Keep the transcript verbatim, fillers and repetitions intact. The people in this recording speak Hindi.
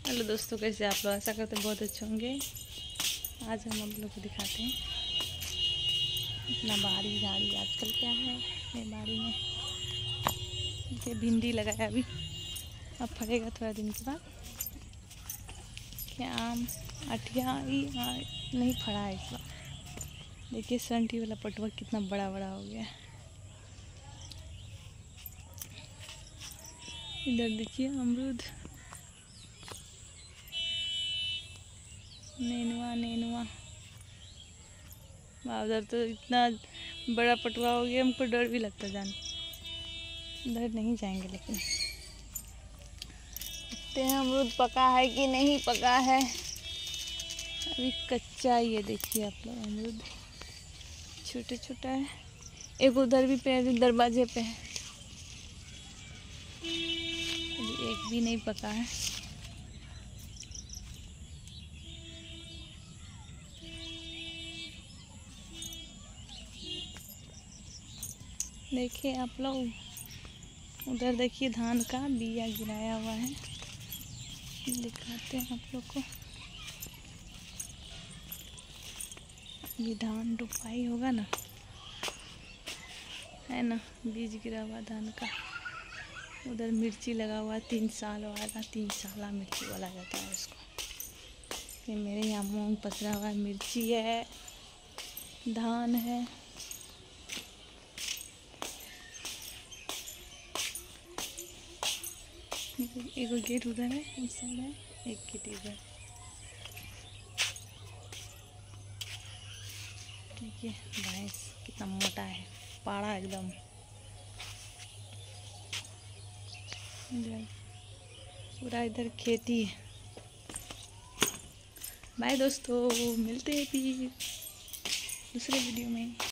हेलो दोस्तों, कैसे आप लोग? आशा करते हैं बहुत अच्छे होंगे। आज हम आप लोग को दिखाते हैं अपना बाड़ी झाड़ी आजकल क्या है मेरे बाड़ी में। ये भिंडी लगाया अभी, अब फलेगा थोड़ा दिन के बाद। क्या आम अठिया ही नहीं फड़ा है इस बार। देखिए संठी वाला पटुआ कितना बड़ा बड़ा हो गया है। इधर देखिए अमरूद, नेनुआ नेनुआ उधर तो इतना बड़ा पटुआ हो गया, हमको डर भी लगता जाने। इधर नहीं जाएंगे, लेकिन देखते हैं अमरूद पका है कि नहीं पका है। अभी कच्चा ही है। देखिए आप लोग, अमरूद छोटे छोटा है। एक उधर भी पेड़ दरवाजे पे है, अभी एक भी नहीं पका है। देखिए आप लोग, उधर देखिए धान का बिया गिराया हुआ है, दिखाते हैं आप लोग को। ये धान रोपाई होगा ना, है ना, बीज गिरा हुआ धान का। उधर मिर्ची लगा हुआ, तीन साल वाला तीन साल मिर्ची वाला जाता है उसको। ये मेरे यहाँ मूंग पसरा हुआ, मिर्ची है, धान है। एक गेट उधर है, उस साइड है, एक गेट इधर। देखिए भैंस कितना मोटा है, पाड़ा एकदम। पूरा इधर खेती है। बाय दोस्तों, मिलते हैं फिर दूसरे वीडियो में।